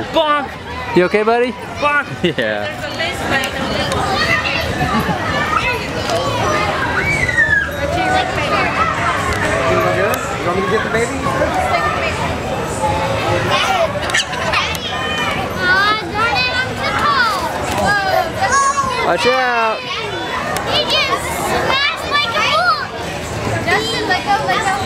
Bonk! You okay, buddy? Bonk! Yeah. You want me to get the baby? Watch out! He just smashed like a book! Justin, let go, let go.